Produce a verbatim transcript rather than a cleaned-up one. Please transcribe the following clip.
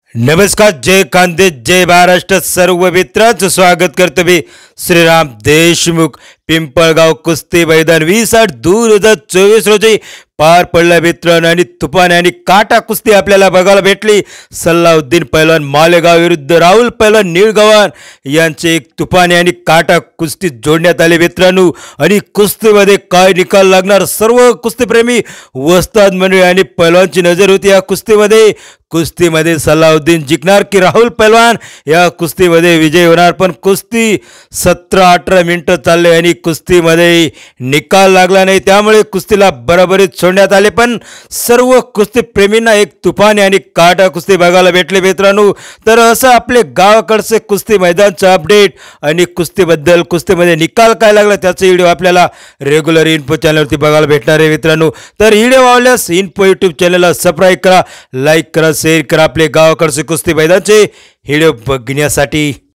नमस्कार, जय कांदे, जय महाराष्ट्र. सर्व मित्रांचं स्वागत करतो मी श्रीराम देशमुख. पिंपळगाव कुस्ती मैदान वीस आठ दोन हजार चोवीस रोजी पार पडला मित्रांनो. आणि तुफान आणि काटा कुस्ती आपल्याला बघायला भेटली. सल्लाउद्दीन पैलवान मालेगाव विरुद्ध राहुल पैलवान निळगव्हाण यांचे एक तुफान आणि काटा कुस्ती जोडण्यात आले मित्रांनो. आणि कुस्तीमध्ये काय निकाल लागणार, सर्व कुस्तीप्रेमी वस्ताद मंडळी आणि पैलवानची नजर होती या कुस्तीमध्ये. कुस्तीमध्ये सल्लाउद्दीन जिंकणार की राहुल पैलवान, या कुस्तीमध्ये विजय होणार. पण कुस्ती सतरा अठरा मिनिटं चालले आणि कुस्तीमध्ये निकाल लागला नाही, त्यामुळे कुस्तीला बरोबरीत सोडण्यात आले. पण सर्व कुस्तीप्रेमींना एक तुफान आणि काटा कुस्ती बघायला भेटले मित्रांनो. तर असं आपले गावाकडचे कुस्ती मैदानचं अपडेट आणि कुस्तीबद्दल, कुस्तीमध्ये निकाल काय लागला त्याचा व्हिडिओ आपल्याला रेग्युलर इन्फो चॅनलवरती बघायला भेटणार आहे मित्रांनो. तर व्हिडिओ आवडल्यास इन्फो यूट्यूब चॅनलला सबस्क्राईब करा, लाईक करा, शेअर करा आपले गावाकडचे कुस्ती मैदानचे व्हिडिओ बघण्यासाठी.